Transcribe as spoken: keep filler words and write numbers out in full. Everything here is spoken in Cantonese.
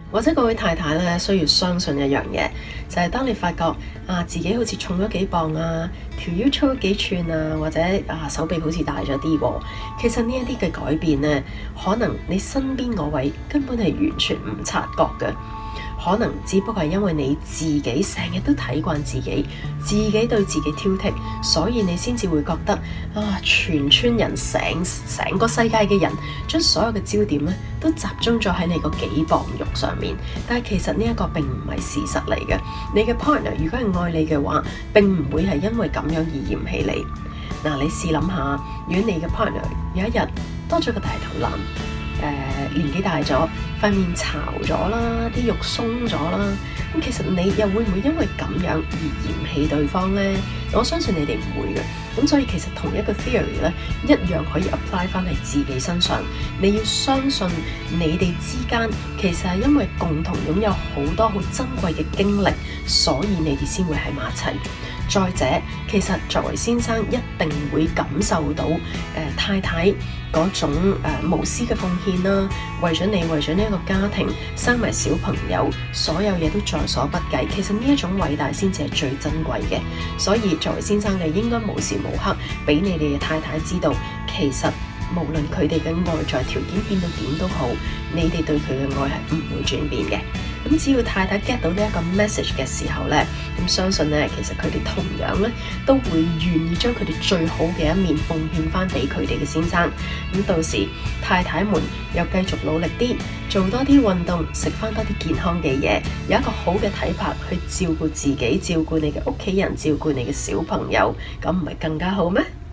或者各位太太咧需要相信一樣嘢，就係、是、當你發覺啊自己好似重咗幾磅啊，條腰粗咗幾寸啊，或者啊手臂好似大咗啲喎，其實呢一啲嘅改變咧，可能你身邊嗰位根本係完全唔察覺嘅。可能只不過係因為你自己成日都睇慣自己，自己對自己挑剔，所以你先至會覺得啊，全村人成成個世界嘅人將所有嘅焦點咧都集中咗喺你個幾磅肉上面。但係其實呢一個並唔係事實嚟嘅。你嘅 partner 如果係愛你嘅話，並唔會係因為咁樣而嫌棄你。嗱、啊，你試諗下，如果你嘅 partner 有一日多咗個大肚腩，誒、呃、年紀大咗，塊面巢咗啦，啲肉鬆咗啦，咁其實你又會唔會因為咁樣而嫌棄對方呢？我相信你哋唔會嘅。咁所以其實同一個 theory 咧，一樣可以 apply 翻喺自己身上。你要相信你哋之間其實係因為共同擁有好多好珍貴嘅經歷，所以你哋先會喺埋一齊。再者，其實作為先生一定會感受到誒、呃、太太嗰種誒、呃、無私嘅奉獻啦，為咗你，為咗呢一個家庭，生埋小朋友，所有嘢都在所不計。其實呢一種偉大先至係最珍貴嘅。所以作為先生嘅應該無時無刻俾你哋嘅太太知道，其實無論佢哋嘅外在條件變到點都好，你哋對佢嘅愛係唔會轉變嘅。咁只要太太 get 到呢一個 message 嘅時候呢，咁相信呢，其實佢哋同樣呢都會願意將佢哋最好嘅一面奉獻翻俾佢哋嘅先生。咁到時太太們又繼續努力啲，做多啲運動，食翻多啲健康嘅嘢，有一個好嘅體魄去照顧自己，照顧你嘅屋企人，照顧你嘅小朋友，咁唔係更加好咩？